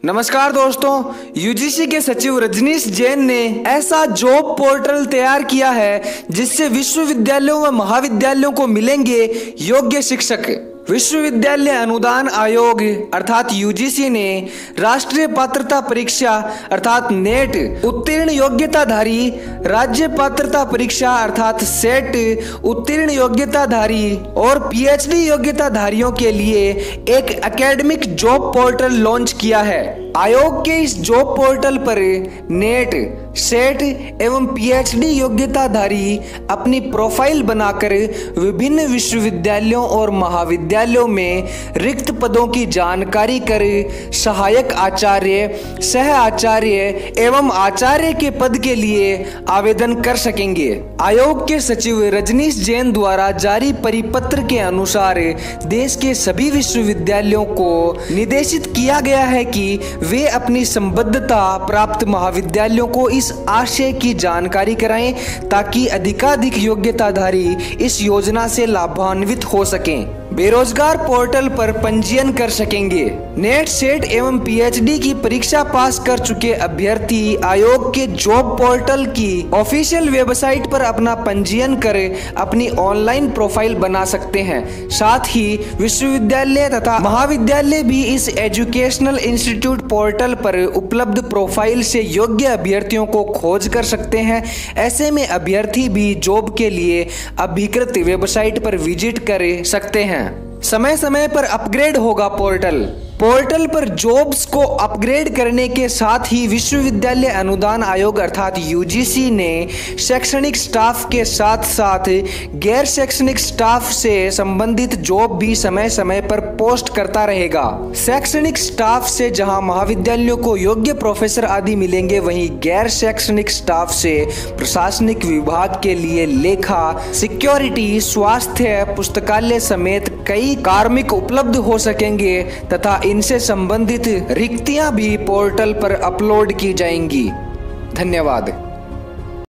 नमस्कार दोस्तों, यूजीसी के सचिव रजनीश जैन ने ऐसा जॉब पोर्टल तैयार किया है जिससे विश्वविद्यालयों व महाविद्यालयों को मिलेंगे योग्य शिक्षक। विश्वविद्यालय अनुदान आयोग अर्थात यूजीसी ने राष्ट्रीय पात्रता परीक्षा अर्थात नेट उत्तीर्ण योग्यताधारी, राज्य पात्रता परीक्षा अर्थात सेट उत्तीर्ण योग्यताधारी और पीएचडी योग्यताधारियों के लिए एक एकेडमिक जॉब पोर्टल लॉन्च किया है। आयोग के इस जॉब पोर्टल पर नेट, सेट एवं पीएचडी योग्यताधारी अपनी प्रोफाइल बनाकर विभिन्न विश्वविद्यालयों और महाविद्यालयों में रिक्त पदों की जानकारी कर सहायक आचार्य, सह आचार्य एवं आचार्य के पद के लिए आवेदन कर सकेंगे। आयोग के सचिव रजनीश जैन द्वारा जारी परिपत्र के अनुसार देश के सभी विश्वविद्यालयों को निर्देशित किया गया है कि वे अपनी संबद्धता प्राप्त महाविद्यालयों को इस आशय की जानकारी कराएं ताकि अधिकाधिक योग्यताधारी इस योजना से लाभान्वित हो सकें। बेरोजगार पोर्टल पर पंजीयन कर सकेंगे। नेट, सेट एवं पीएचडी की परीक्षा पास कर चुके अभ्यर्थी आयोग के जॉब पोर्टल की ऑफिशियल वेबसाइट पर अपना पंजीयन कर अपनी ऑनलाइन प्रोफाइल बना सकते हैं। साथ ही विश्वविद्यालय तथा महाविद्यालय भी इस एजुकेशनल इंस्टीट्यूट पोर्टल पर उपलब्ध प्रोफाइल से योग्य अभ्यर्थियों को खोज कर सकते हैं। ऐसे में अभ्यर्थी भी जॉब के लिए अधिकृत वेबसाइट पर विजिट कर सकते हैं। समय समय पर अपग्रेड होगा पोर्टल पर जॉब्स को अपग्रेड करने के साथ ही विश्वविद्यालय अनुदान आयोग अर्थात यूजीसी ने शैक्षणिक स्टाफ के साथ साथ गैर शैक्षणिक स्टाफ से संबंधित जॉब भी समय समय पर पोस्ट करता रहेगा। शैक्षणिक स्टाफ से जहां महाविद्यालयों को योग्य प्रोफेसर आदि मिलेंगे, वहीं गैर शैक्षणिक स्टाफ से प्रशासनिक विभाग के लिए लेखा, सिक्योरिटी, स्वास्थ्य, पुस्तकालय समेत कई कार्मिक उपलब्ध हो सकेंगे तथा इनसे संबंधित रिक्तियां भी पोर्टल पर अपलोड की जाएंगी। धन्यवाद।